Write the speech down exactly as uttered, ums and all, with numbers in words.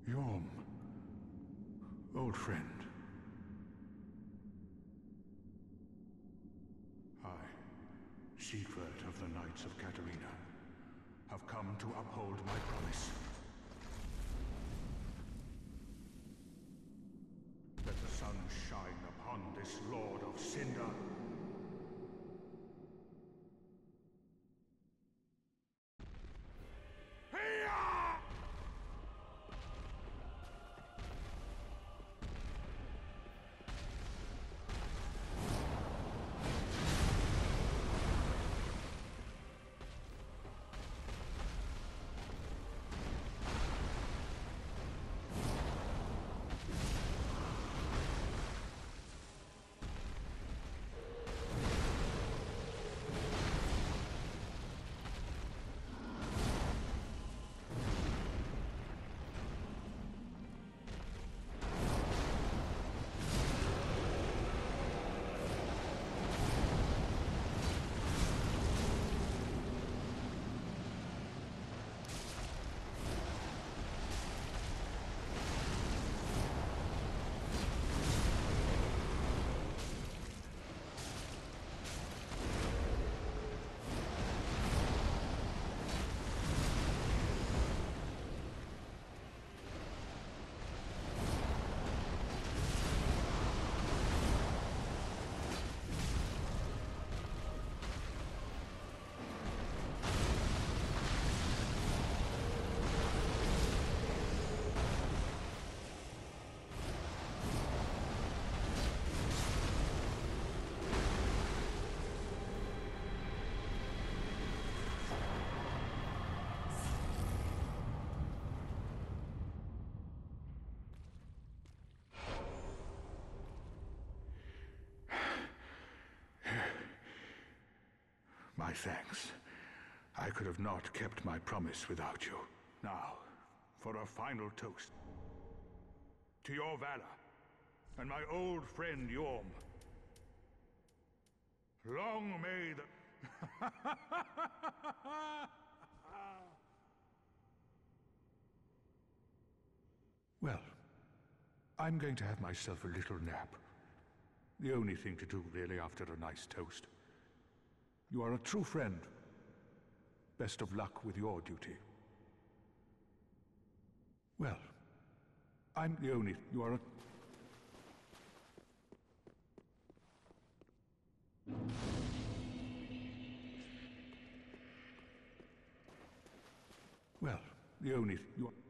Yhorm. Old friend. I, Siegward of the Knights of Catarina, have come to uphold my promise. Let the sun shine upon this Lord of Cinder. My thanks. I could have not kept my promise without you. Now, for a final toast. To your valor, and my old friend Yhorm. Long may the... Well, I'm going to have myself a little nap. The only thing to do, really, after a nice toast. You are a true friend. Best of luck with your duty. Well, I'm the only... You are a... Well, the only... You are...